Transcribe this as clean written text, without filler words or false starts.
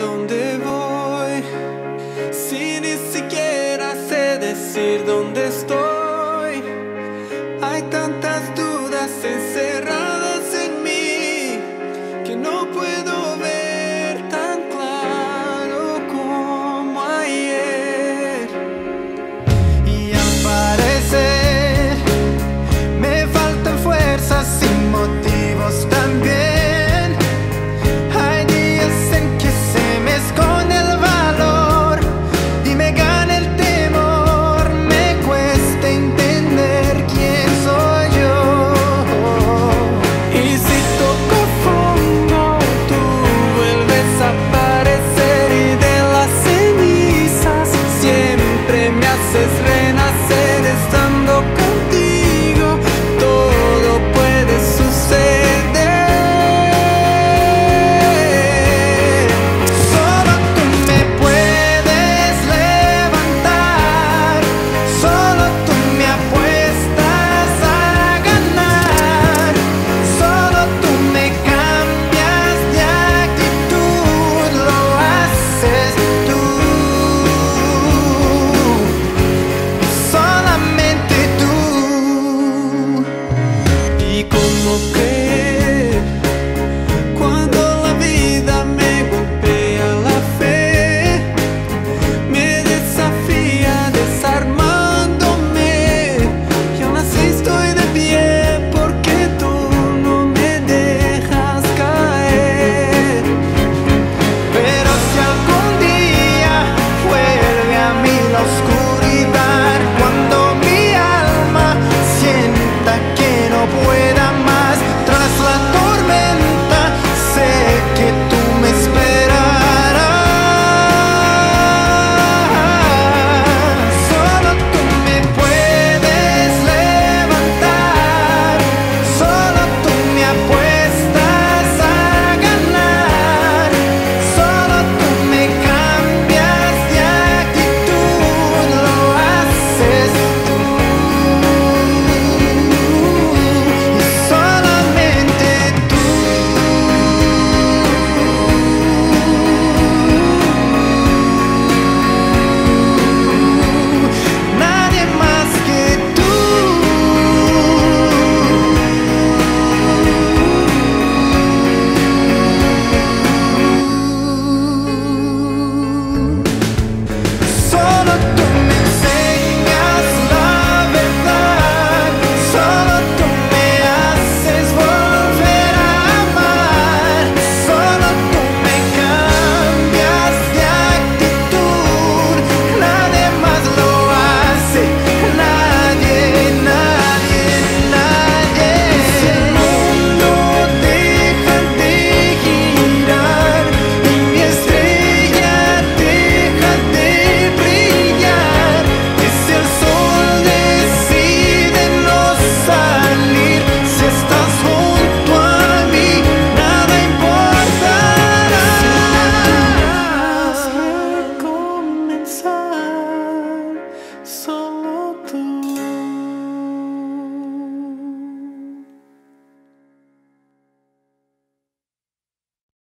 dónde voy, si ni siquiera sé decir dónde estoy. Hay tantas dudas encerradas en mí que no puedo ver tan claro como ayer. Y al parecer me faltan fuerzas y motivos también. Hay días en que se me esconde el valor y me gana el temor. Me cuesta entender quién soy yo. Y si toco fondo, tú vuelves a aparecer, y de las cenizas siempre me haces renacer. Estando contigo todo puede suceder. Solo tú me puedes levantar, solo tú me apuestas a ganar, solo tú me cambias de actitud, lo haces tú, solamente tú. Y como